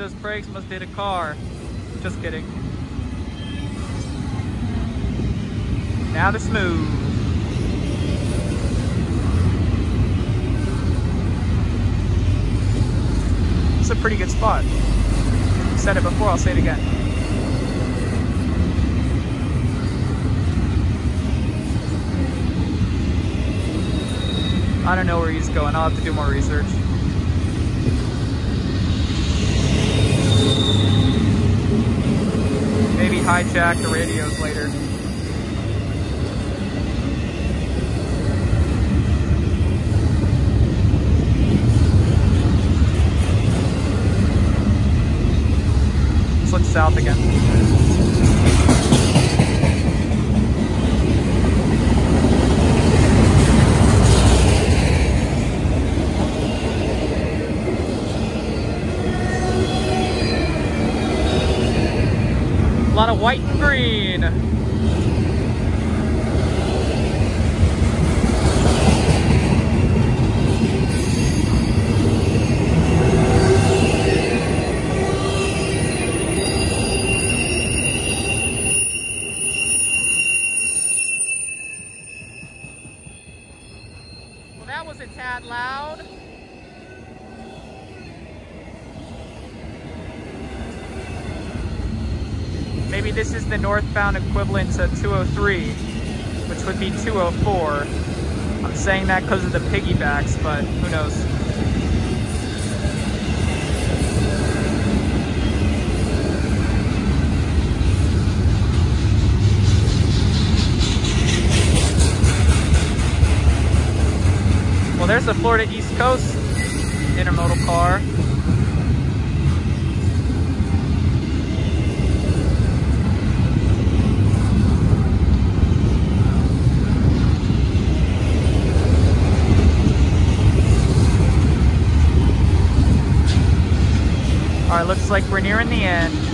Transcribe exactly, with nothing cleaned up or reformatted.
those brakes must hit a car. Just kidding. Now they're smooth. It's a pretty good spot. I said it before, I'll say it again. I don't know where he's going. I'll have to do more research. Maybe hijack the radios later. Let's look south again. A lot of white and green. Well, that was a tad loud. Maybe this is the northbound equivalent to two oh three, which would be two oh four. I'm saying that because of the piggybacks, but who knows? Well, there's the Florida East Coast intermodal car. Alright, looks like we're nearing the end.